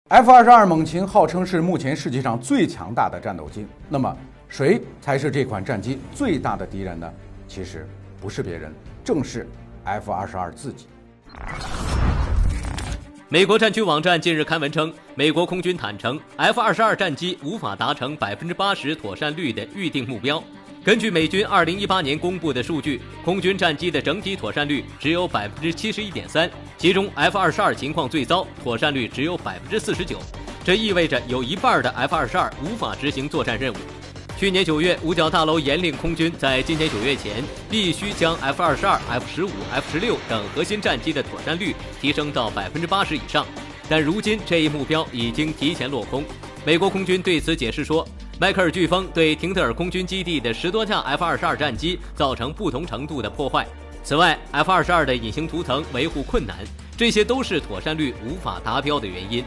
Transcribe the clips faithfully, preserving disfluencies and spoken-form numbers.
F 二十二猛禽号称是目前世界上最强大的战斗机，那么谁才是这款战机最大的敌人呢？其实不是别人，正是 F 二十二自己。 美国战区网站近日刊文称，美国空军坦诚 F 二十二战机无法达成 百分之八十 妥善率的预定目标。根据美军二零一八年公布的数据，空军战机的整体妥善率只有 百分之七十一点三， 其中 F 二十二情况最糟，妥善率只有 百分之四十九。这意味着有一半的 F 二十二无法执行作战任务。去年九月，五角大楼严令空军在今年九月前必须将 F 二十二、F 十五、F 十六等核心战机的妥善率提升到 百分之八十 以上，但如今这一目标已经提前落空。美国空军对此解释说，迈克尔飓风对廷特尔空军基地的十多架 F 二十二战机造成不同程度的破坏。此外 ，F 二十二的隐形图腾维护困难，这些都是妥善率无法达标的原因。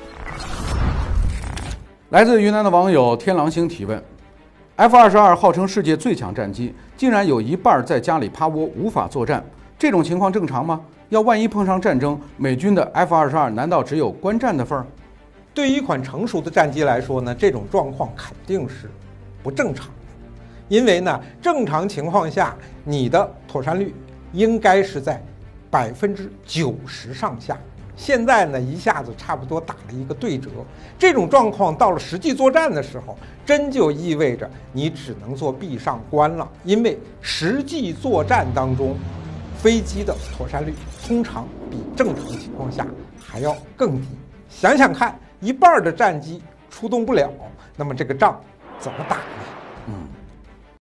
来自云南的网友天狼星提问 ：F 二十二号称世界最强战机，竟然有一半在家里趴窝，无法作战，这种情况正常吗？要万一碰上战争，美军的 F 二十二难道只有观战的份儿？ 对于一款成熟的战机来说呢，这种状况肯定是不正常的，因为呢，正常情况下，你的妥善率应该是在百分之九十上下。现在呢，一下子差不多打了一个对折，这种状况到了实际作战的时候，真就意味着你只能做闭上关了，因为实际作战当中，飞机的妥善率通常比正常情况下还要更低。想想看，一半的战机出动不了，那么这个仗怎么打呢？